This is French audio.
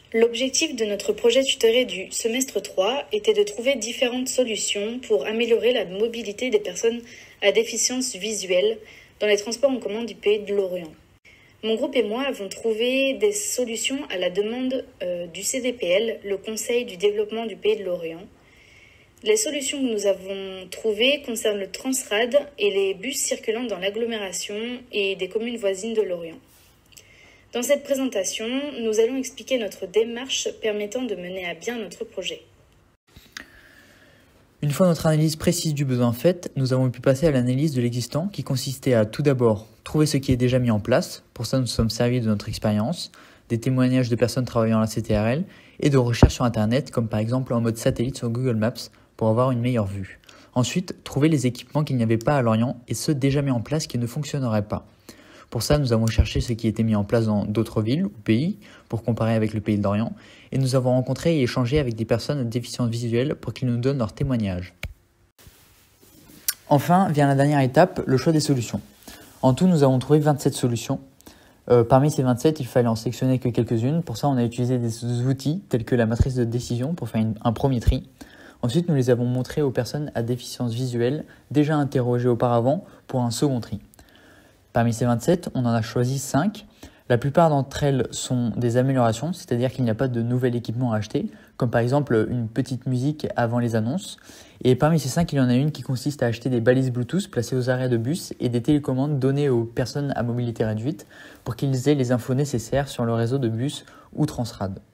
L'objectif de notre projet tutoré du semestre 3 était de trouver différentes solutions pour améliorer la mobilité des personnes à déficience visuelle dans les transports en commun du Pays de Lorient. Mon groupe et moi avons trouvé des solutions à la demande du CDPL, le Conseil du développement du Pays de Lorient. Les solutions que nous avons trouvées concernent le Transrad et les bus circulant dans l'agglomération et des communes voisines de Lorient. Dans cette présentation, nous allons expliquer notre démarche permettant de mener à bien notre projet. Une fois notre analyse précise du besoin faite, nous avons pu passer à l'analyse de l'existant qui consistait à tout d'abord trouver ce qui est déjà mis en place. Pour ça, nous nous sommes servis de notre expérience, des témoignages de personnes travaillant à la CTRL et de recherches sur Internet, comme par exemple en mode satellite sur Google Maps pour avoir une meilleure vue. Ensuite, trouver les équipements qu'il n'y avait pas à Lorient et ceux déjà mis en place qui ne fonctionneraient pas. Pour ça, nous avons cherché ce qui était mis en place dans d'autres villes ou pays pour comparer avec le Pays de Lorient et nous avons rencontré et échangé avec des personnes à déficience visuelle pour qu'ils nous donnent leurs témoignages. Enfin, vient la dernière étape, le choix des solutions. En tout, nous avons trouvé 27 solutions. Parmi ces 27, il fallait en sélectionner que quelques-unes. Pour ça, on a utilisé des outils tels que la matrice de décision pour faire un premier tri. Ensuite, nous les avons montrés aux personnes à déficience visuelle déjà interrogées auparavant pour un second tri. Parmi ces 27, on en a choisi 5. La plupart d'entre elles sont des améliorations, c'est-à-dire qu'il n'y a pas de nouvel équipement à acheter, comme par exemple une petite musique avant les annonces. Et parmi ces 5, il y en a une qui consiste à acheter des balises Bluetooth placées aux arrêts de bus et des télécommandes données aux personnes à mobilité réduite pour qu'ils aient les infos nécessaires sur le réseau de bus ou Transrad.